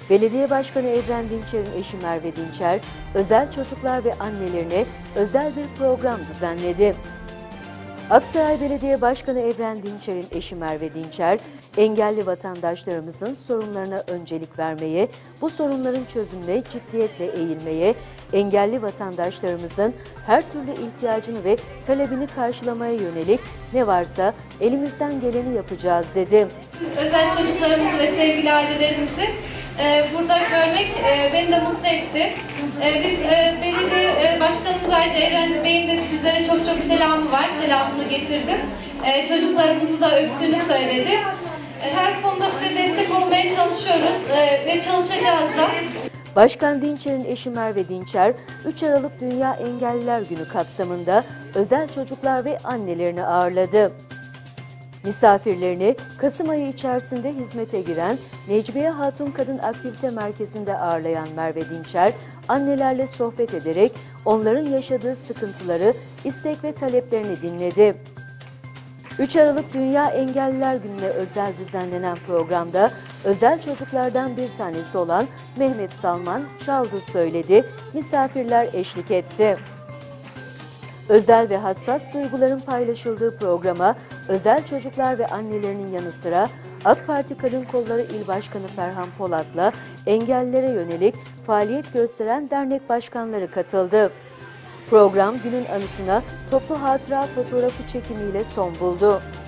Belediye Başkanı Evren Dinçer'in eşi Merve Dinçer, özel çocuklar ve annelerine özel bir program düzenledi. Aksaray Belediye Başkanı Evren Dinçer'in eşi Merve Dinçer, engelli vatandaşlarımızın sorunlarına öncelik vermeye, bu sorunların çözümüne ciddiyetle eğilmeye, engelli vatandaşlarımızın her türlü ihtiyacını ve talebini karşılamaya yönelik ne varsa elimizden geleni yapacağız dedi. Özel çocuklarımızı ve sevgili ailelerimizi burada görmek beni de mutlu etti. Biz belediye başkanımız ayrıca Evren Bey'in de sizlere çok selamı var. Selamını getirdim. Çocuklarımızı da öptüğünü söyledi. Her konuda size destek olmaya çalışıyoruz ve çalışacağız da. Başkan Dinçer'in eşi Merve Dinçer, 3 Aralık Dünya Engelliler Günü kapsamında özel çocuklar ve annelerini ağırladı. Misafirlerini Kasım ayı içerisinde hizmete giren Necmiye Hatun Kadın Aktivite Merkezi'nde ağırlayan Merve Dinçer, annelerle sohbet ederek onların yaşadığı sıkıntıları, istek ve taleplerini dinledi. 3 Aralık Dünya Engelliler Günü'ne özel düzenlenen programda özel çocuklardan bir tanesi olan Mehmet Salman çaldı söyledi, misafirler eşlik etti. Özel ve hassas duyguların paylaşıldığı programa özel çocuklar ve annelerinin yanı sıra AK Parti Kadın Kolları İl Başkanı Ferhan Polat'la engellilere yönelik faaliyet gösteren dernek başkanları katıldı. Program günün anısına toplu hatıra fotoğrafı çekimiyle son buldu.